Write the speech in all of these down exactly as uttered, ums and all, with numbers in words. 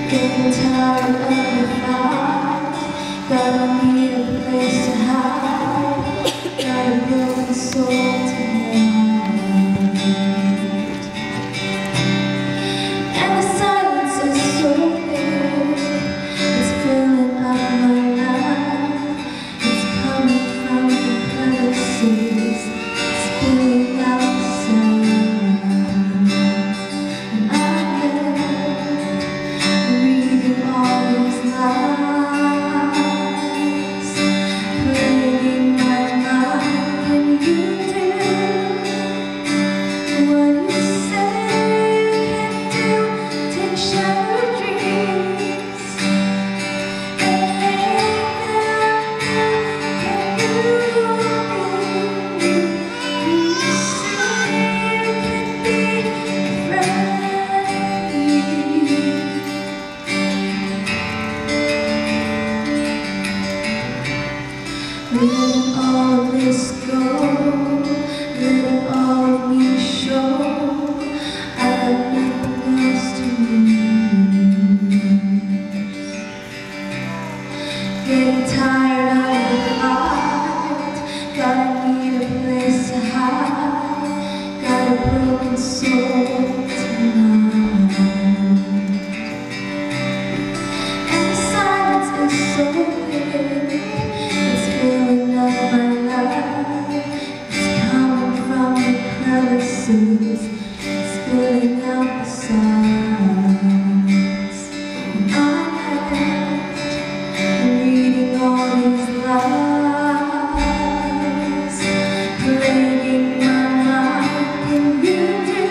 Getting tired of the fight. Gotta need a place to hide. Got a broken soul tonight. And the silence is so big. It's filling up my life. It's coming from the crevices, spilling out the sound. And I get reading all these lies, playing my mind. Can you do what you say you can do? Take shattered dreams and make them new. Can you be? You say you can be free. Letting all of this go, letting all of me show I have nothing else to lose. Getting tired of the fight, gotta need a place to hide. Got a broken soul tonight. And the silence is so big. It's filling up my life. It's coming from the crevices, spilling out the sides. And I'm left reading all these lies, plaguing my mind. Can you do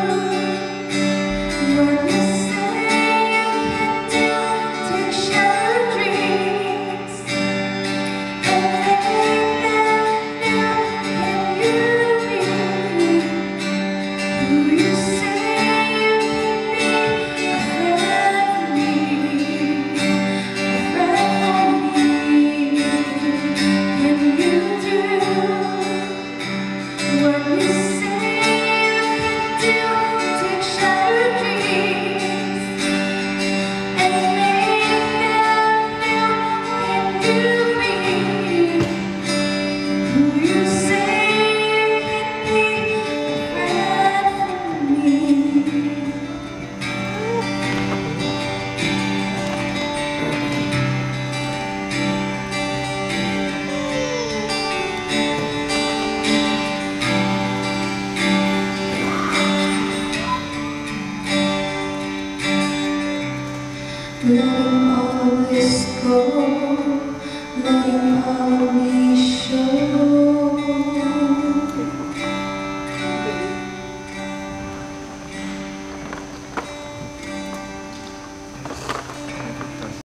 what you say you can do? Take shattered dreams and make them new. Can you be who you say you can be? A friend for me, a friend for me. Can you do what you say you can do? Take shattered dreams and make them new. Can you be who you say you can be? A friend for me. Letting all of